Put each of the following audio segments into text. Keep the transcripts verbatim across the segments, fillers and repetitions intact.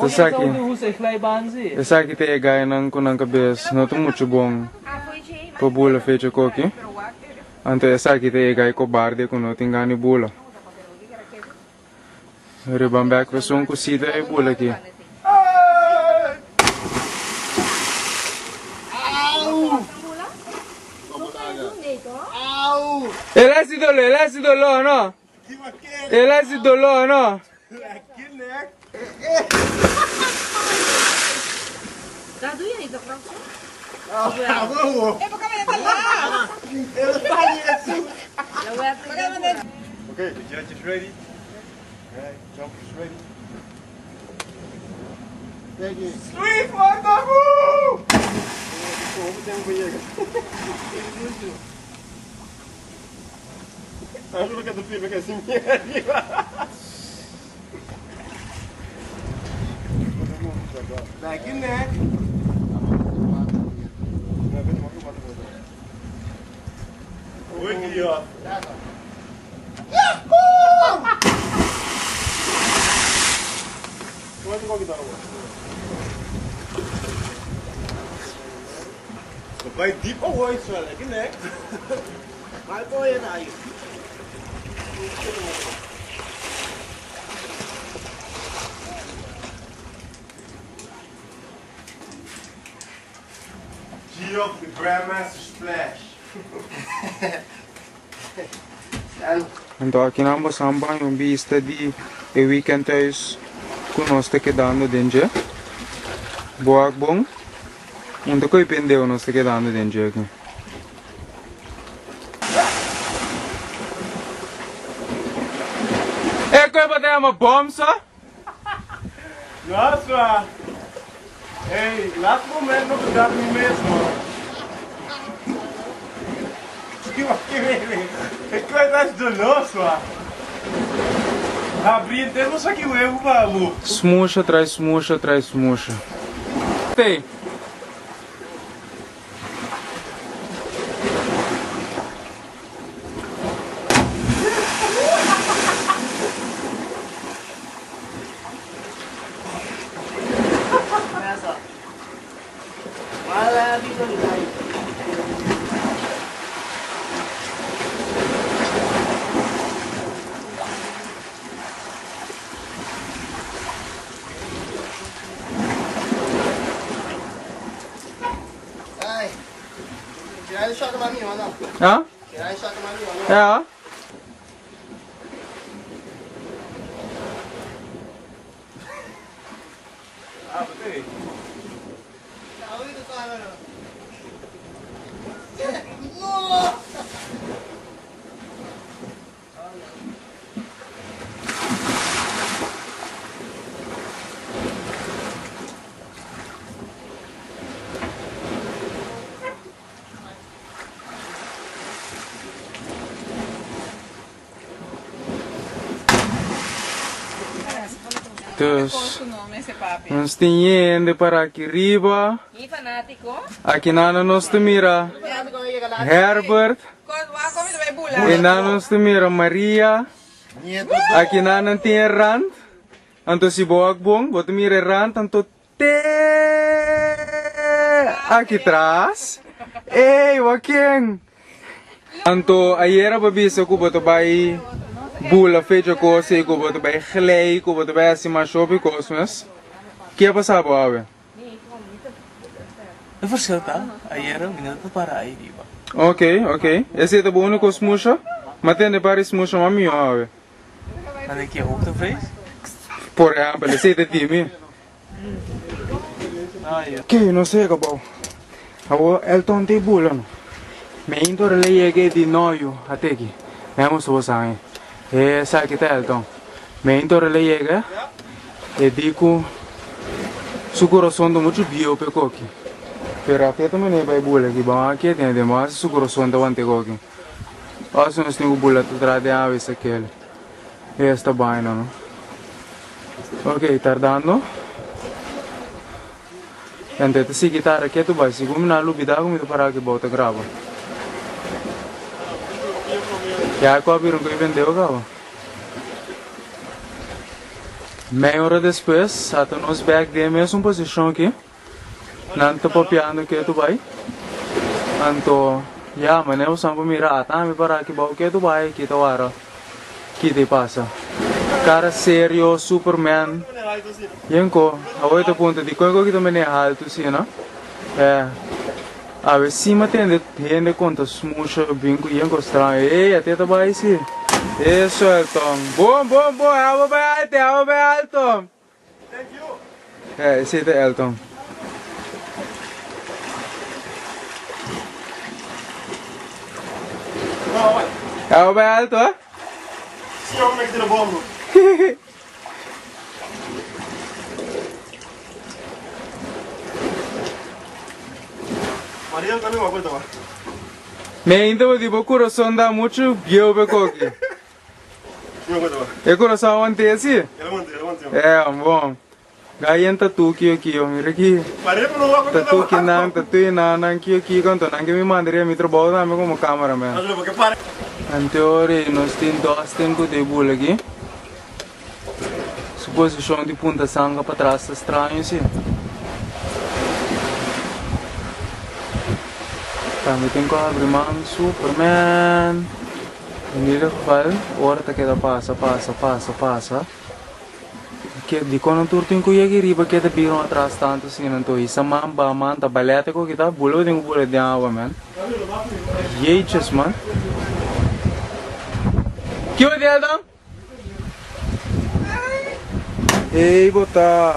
Então essa aqui, essa aqui tem a gaia não com a cabeça, não é muito bom para bula feita com aqui. Então essa aqui tem a gaia cobarde com não tem ganho bula. Ribambek vai um cocida e bula aqui. Ele é esse dolor, ele é esse dolor, não? Ele é esse dolor, não? Tá doendo aí, tá pronto? Ah, vamos! É porque ele tá lá! Ele tá ali, assim! Okay, the judge is ready. Okay, jump is ready. Thank you. Sweet Wonderful! Have a look at the film, because it's me. Back in there. Wake you up. Yahoo! Quanto vai dar agora? Vai deep away, sir. Aqui, né? Vai por aí, aí. G-Up, the Grandmaster Splash. Então aqui nós vamos um vista de weekend thuis com nós está quedando dentro. Boa bom. Onde que pendeu nós está quedando dentro aqui. É que vai dar uma bomba só? Nossa! Ei, last momento não dá para mim mesmo. É que vai dar de nosso, abrir até não sei que o erro, vamos. Smusha atrás, smusha atrás, smusha. Tem. Hã? É. Ah, botei. Terus, nós temos para aqui riba. Aqui na nós mira Herbert. E na nós mira Maria. Aqui na nós tem Rand. Anto si boak bong, bot mira Rand, anto te aqui atrás. Ei, wakeng. Anto ayer babisa ko boto bai bula fecha coisa e como tu vai relei, como tu vai acima shopping cosmos. Que é passar para ver? Eu vou sentar. Aí era o menino para aí, riba. Ok, ok. Esse é o único smusha. Mas tem de para smusha mami ó ver. Mas aqui é o que tu fez? Por exemplo, esse é o time. Ah, é. Ok, não sei acabou. Agora Elton tem bula não. Me indo relei aqui de noio até aqui. Vamos usar. É, sabe que tá Elton? Me indo relei aqui. E digo seguro som do muito bio pe coque. Pero aqui também não vai bula aqui, bom aqui tem demais seguro som do ante coque. Acho nós temos bula tu trade a vez aquele. Esta baina, não? Ok, tardando. Então, se guitarra aqui tu vai, se como na lubida como tu para que bota grava. Já qual viram que vendeu grava? Meia hora depois, até nos back de mesma posição aqui. Não estou papiando que tu vai. Então, já, mas eu só vou mirar, tá? Me parar aqui, que tu vai, que tu vai. Que te passa? Cara sério, Superman. Yanko, a oito pontos de coisa que também é alto, sim, não? É. A ver se me atende, rende conta, smusha, bingo, yanko estranho. Ei, até tu vai, sim. Isso, Elton. Bom, bom, bom, aba bem alto, aba bem alto. Thank you. É, esse é Elton. Well, what? Aba bem alto, ah? See how we make it to the ballroom. Maria, também uma coisa, mano. Me ainda vou dizer, o coração dá muito guio para aqui. Uma coisa, mano. É coração ontem assim? Ela mantém, ela mantém. É, bom. Ganha tatu aqui, ó, mira aqui. Maria, não vai acontecer. Tatu que não, tatu não, não aqui aqui, quanto não que me mandaria me trabalhar também como cameraman. Mas porque para. Anteriore, nós temos dois tempos de bula aqui. Suposição de punta sanga para trás, estranho assim. Kami tem que abrir mão, Superman. Nila fal, ora tá queda passa, passa, passa, passa. Que di quando tu tem que ir aqui riba que tá viram atrás tanto assim, não tô isso mamba, man, tá baleta com que tá bula, tem que bula de água, man. Yeches, man. Que o dia dá? Ei, botar.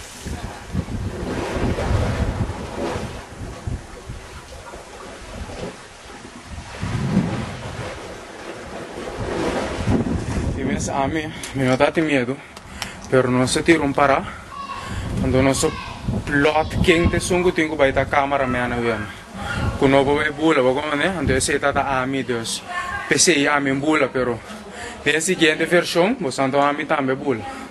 Tienes a mí, me da miedo, pero no se tira un para. Quando nosso plot quente sungo tengo vai ta câmera me ana vem. Quando vou ver bula, vou como né? Ando se tá a mim Deus. Pensei a mim bula, pero nessa seguinte versão, vou santo a mim também bula.